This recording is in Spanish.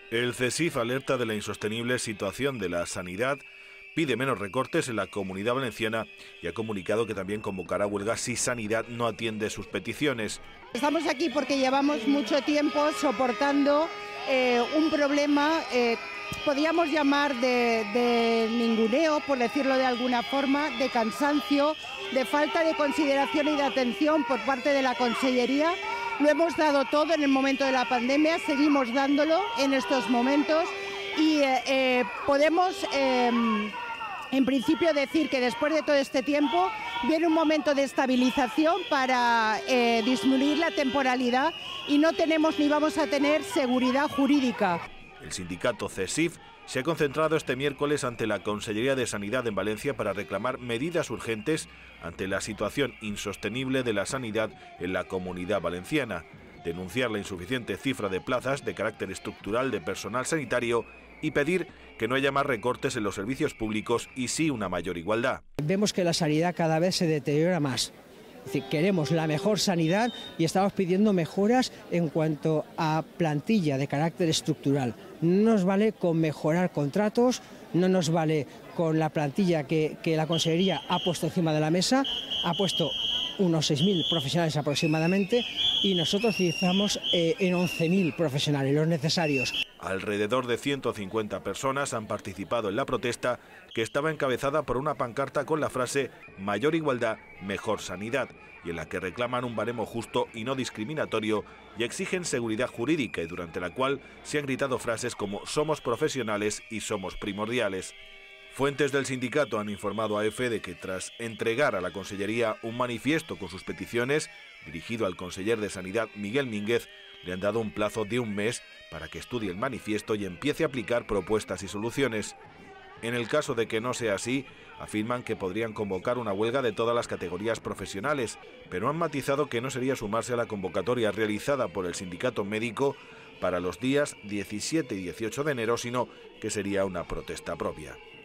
El CESIF alerta de la insostenible situación de la sanidad, pide menos recortes en la Comunidad Valenciana y ha comunicado que también convocará huelga si Sanidad no atiende sus peticiones. Estamos aquí porque llevamos mucho tiempo soportando un problema, podríamos llamar de ninguneo, por decirlo de alguna forma, de cansancio, de falta de consideración y de atención por parte de la Consellería. Lo hemos dado todo en el momento de la pandemia, seguimos dándolo en estos momentos y podemos en principio decir que después de todo este tiempo viene un momento de estabilización para disminuir la temporalidad y no tenemos ni vamos a tener seguridad jurídica. El sindicato CESIF se ha concentrado este miércoles ante la Consellería de Sanidad en Valencia para reclamar medidas urgentes ante la situación insostenible de la sanidad en la Comunidad Valenciana, denunciar la insuficiente cifra de plazas de carácter estructural de personal sanitario y pedir que no haya más recortes en los servicios públicos y sí una mayor igualdad. Vemos que la sanidad cada vez se deteriora más. Es decir, queremos la mejor sanidad y estamos pidiendo mejoras en cuanto a plantilla de carácter estructural. No nos vale con mejorar contratos, no nos vale con la plantilla que la Consellería ha puesto encima de la mesa, ha puesto unos 6.000 profesionales aproximadamente y nosotros utilizamos en 11.000 profesionales, los necesarios. Alrededor de 150 personas han participado en la protesta, que estaba encabezada por una pancarta con la frase «Mayor igualdad, mejor sanidad», y en la que reclaman un baremo justo y no discriminatorio y exigen seguridad jurídica, y durante la cual se han gritado frases como «Somos profesionales y somos primordiales». Fuentes del sindicato han informado a EFE de que tras entregar a la Consellería un manifiesto con sus peticiones, dirigido al conseller de Sanidad Miguel Mínguez, le han dado un plazo de un mes para que estudie el manifiesto y empiece a aplicar propuestas y soluciones. En el caso de que no sea así, afirman que podrían convocar una huelga de todas las categorías profesionales, pero han matizado que no sería sumarse a la convocatoria realizada por el sindicato médico para los días 17 y 18 de enero, sino que sería una protesta propia.